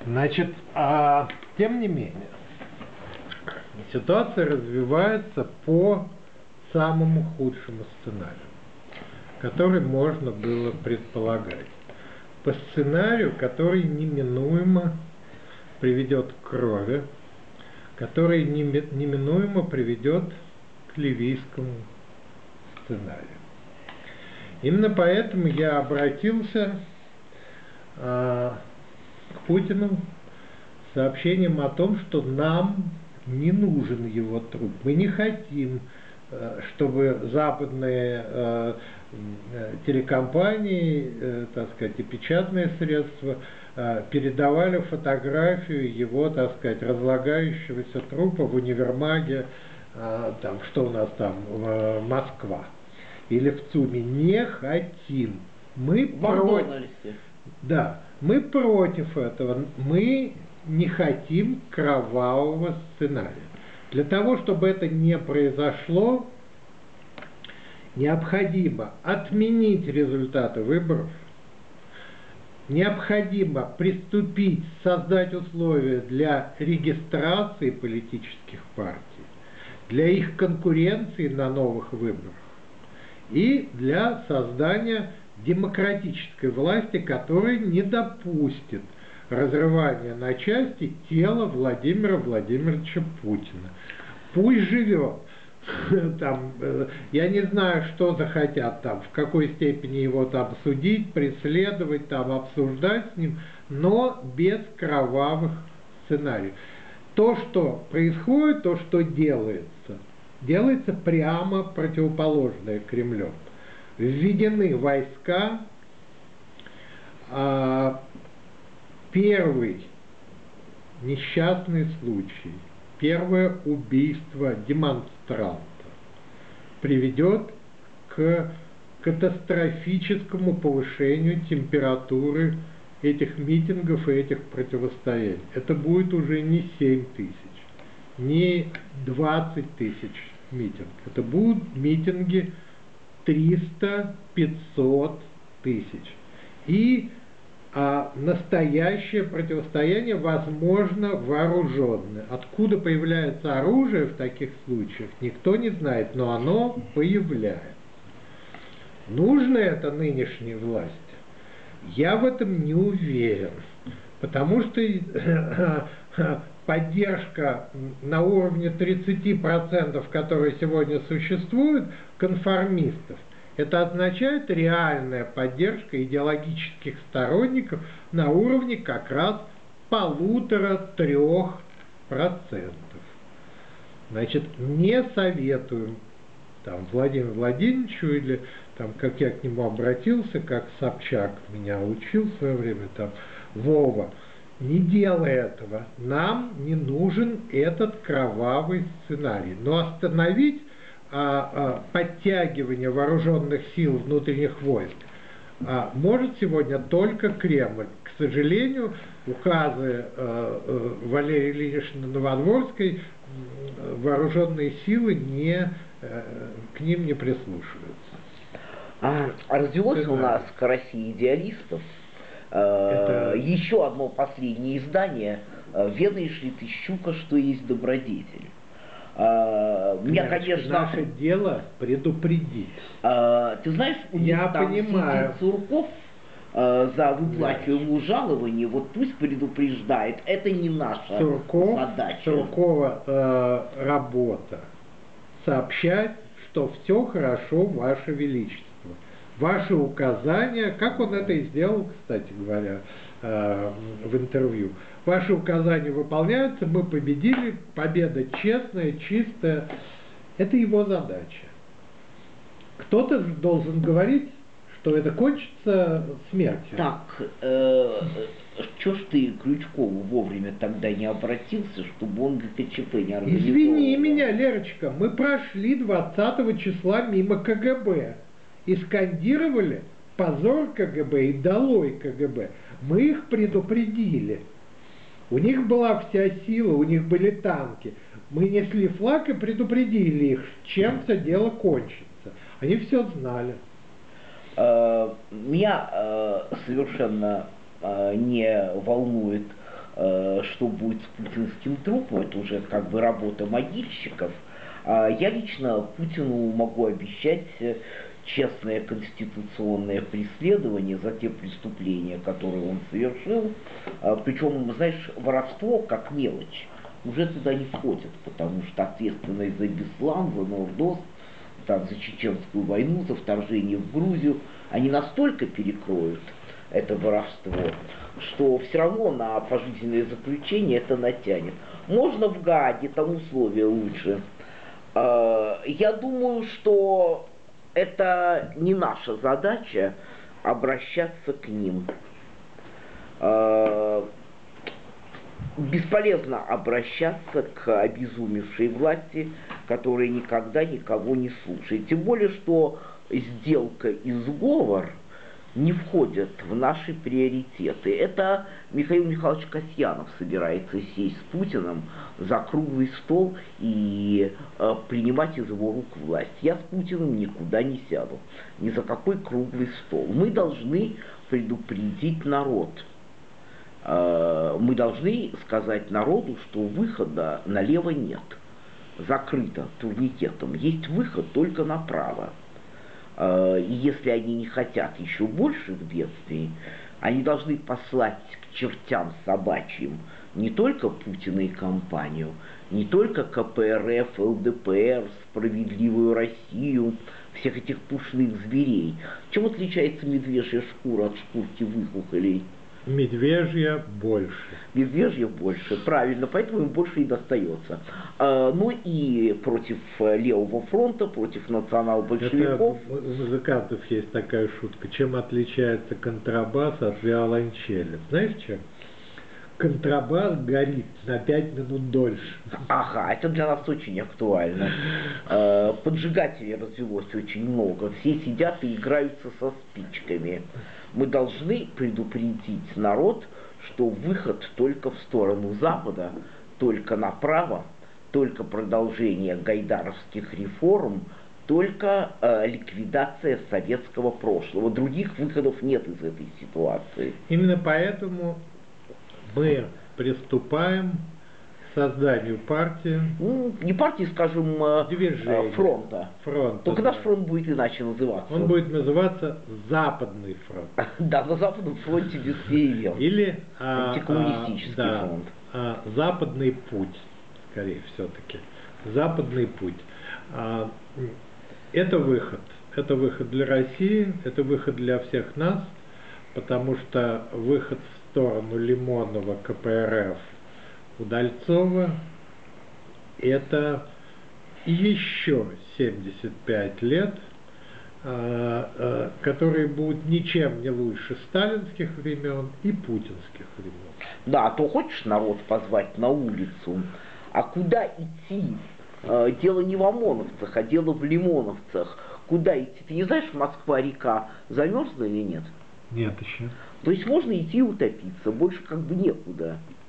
Значит, тем не менее, ситуация развивается по самому худшему сценарию, который можно было предполагать. По сценарию, который неминуемо приведет к крови, который неминуемо приведет к ливийскому сценарию. Именно поэтому я обратился к Путину с сообщением о том, что нам не нужен его труп. Мы не хотим, чтобы западные телекомпании, так сказать, и печатные средства передавали фотографию его, так сказать, разлагающегося трупа в универмаге, там, что у нас там, Москва, или в ЦУМе. Не хотим. Мы против этого. Мы не хотим кровавого сценария. Для того, чтобы это не произошло, необходимо отменить результаты выборов, необходимо приступить, создать условия для регистрации политических партий, для их конкуренции на новых выборах и для создания демократической власти, которая не допустит разрывания на части тела Владимира Владимировича Путина. Пусть живет. Там, я не знаю, что захотят там, в какой степени его там судить, преследовать, там, обсуждать с ним, но без кровавых сценариев. То, что происходит, то, что делается прямо противоположное Кремлю. Введены войска. Первый несчастный случай, первое убийство демонстранта приведет к катастрофическому повышению температуры этих митингов и этих противостояний. Это будет уже не 7 тысяч, не 20 тысяч митингов. Это будут митинги 300-500 тысяч. И настоящее противостояние, возможно, вооруженное. Откуда появляется оружие в таких случаях, никто не знает, но оно появляется. Нужно это нынешней власти? Я в этом не уверен, потому что поддержка на уровне 30%, которая сегодня существует, конформистов, это означает реальная поддержка идеологических сторонников на уровне как раз 1,5–3%. Значит, не советуем там, Владимиру Владимировичу или там, как я к нему обратился, как Собчак меня учил в свое время, там, Вова, не делай этого. Нам не нужен этот кровавый сценарий. Но остановить подтягивание вооруженных сил внутренних войск может сегодня только Кремль. К сожалению, указы Валерии Ильиничны Новодворской вооруженные силы к ним не прислушиваются. Развелось у нас к России идеалистов. Еще одно последнее издание. «Ведаешь ли ты, щука, что есть добродетель?» Меня, конечно, наше дело предупредить. Ты знаешь, у них там сидит Сурков за выплачиваемое жалование, вот пусть предупреждает, это не наша задача. Суркова работа сообщать, что все хорошо, Ваше Величество. Ваши указания, как он это и сделал, кстати говоря, в интервью. Ваши указания выполняются, мы победили, победа честная, чистая. Это его задача. Кто-то должен говорить, что это кончится смертью. Так, что ж ты к Крючкову вовремя тогда не обратился, чтобы он ГКЧП не организовал? Извини меня, Лерочка, мы прошли 20 числа мимо КГБ и скандировали «Позор КГБ» и «Долой КГБ». Мы их предупредили. У них была вся сила, у них были танки. Мы несли флаг и предупредили их, чем все дело кончится. Они все знали. Меня совершенно не волнует что будет с путинским трупом, это уже как бы работа могильщиков. Я лично Путину могу обещать честное конституционное преследование за те преступления, которые он совершил. Причем, знаешь, воровство как мелочь уже туда не входит, потому что ответственность за Беслан, за Нордост, там, за Чеченскую войну, за вторжение в Грузию, они настолько перекроют это воровство, что все равно на пожизненное заключение это натянет. Можно в Гааге, там условия лучше. Я думаю, что это не наша задача обращаться к ним. Бесполезно обращаться к обезумевшей власти, которая никогда никого не слушает. Тем более, что сделка и сговор не входят в наши приоритеты. Это Михаил Михайлович Касьянов собирается сесть с Путиным за круглый стол и принимать из его рук власть. Я с Путиным никуда не сяду, ни за какой круглый стол. Мы должны предупредить народ. Мы должны сказать народу, что выхода налево нет. Закрыто турникетом. Есть выход только направо. И если они не хотят еще больших бедствий, они должны послать к чертям собачьим не только Путина и компанию, не только КПРФ, ЛДПР, Справедливую Россию, всех этих пушных зверей. Чем отличается медвежья шкура от шкурки выхухолей? Медвежья больше. Медвежья больше, правильно, поэтому им больше и достается. Ну и против левого фронта, против национал-большевиков. Это у музыкантов есть такая шутка. Чем отличается контрабас от виолончели? Знаешь чем? Контрабас горит на 5 минут дольше. Ага, это для нас очень актуально. Поджигателей развелось очень много. Все сидят и играются со спичками. Мы должны предупредить народ, что выход только в сторону Запада, только направо, только продолжение гайдаровских реформ, только ликвидация советского прошлого. Других выходов нет из этой ситуации. Именно поэтому мы приступаем к созданию партии. Ну, не партии, скажем, фронта. Только наш фронт будет иначе называться. Он будет называться Западный фронт. Да, на Западном фронте без перемен. Или антикоммунистический фронт. Западный путь, скорее все-таки. Западный путь. Это выход. Это выход для России, это выход для всех нас, потому что выход в сторону Лимонова, КПРФ, Удальцова — это еще 75 лет, которые будут ничем не лучше сталинских времен и путинских времен. Да, а то хочешь народ позвать на улицу, а куда идти? Дело не в ОМОНовцах, а дело в лимоновцах. Куда идти? Ты не знаешь, Москва-река замерзла или нет? Нет еще. То есть можно идти утопиться, больше как бы некуда.